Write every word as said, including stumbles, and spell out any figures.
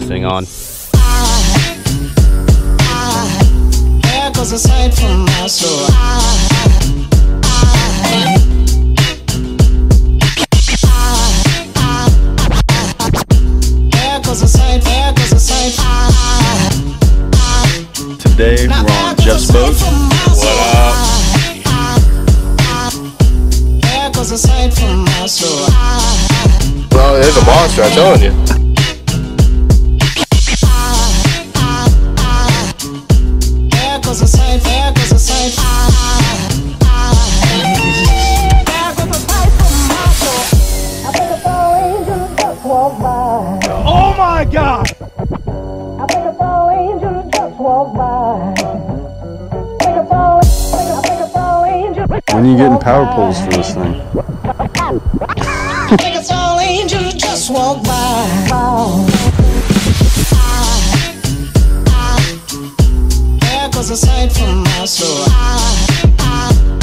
this thing on. There goes a sight from my soul. There goes a sight, there goes a sight. Today we're on Jeff's boat. What up? There goes a sight from my soul. Well, there's a monster, I'm telling you. There goes a sight, there goes a sight. There goes a sight from my soul. I think a fall angel just walked by. Oh my God! I think a fall angel just walked by. I think a fall, I think a, I think a fall angel. When are you getting power poles for this thing? I think a fall angel just walked by. There goes a sight from my soul.